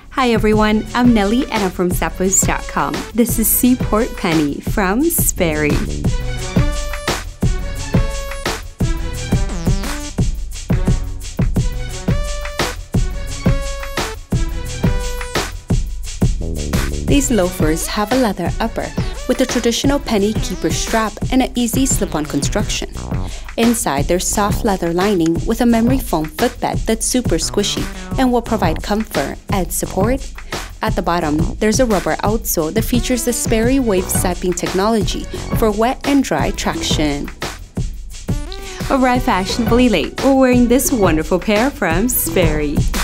Hi everyone, I'm Nelly and I'm from Zappos.com. This is Seaport Penny from Sperry. These loafers have a leather upper with a traditional penny keeper strap and an easy slip-on construction. Inside, there's soft leather lining with a memory foam footbed that's super squishy and will provide comfort and support. At the bottom, there's a rubber outsole that features the Sperry Wave Siping technology for wet and dry traction. Arrive fashionably late while wearing this wonderful pair from Sperry.